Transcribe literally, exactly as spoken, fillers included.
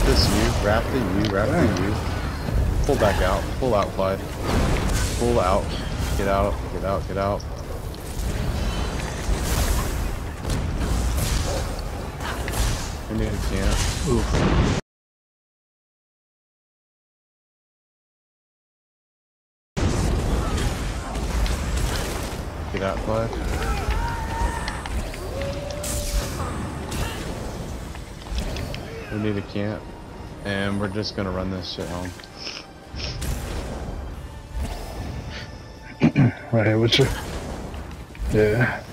this U, wrap the U, wrap the U. Pull back out, pull out, Clyde. Pull out, get out, get out, get out. We need a camp. Oof. Get out, Clyde. We need a camp, and we're just gonna run this shit home. Right here, what's your... Yeah.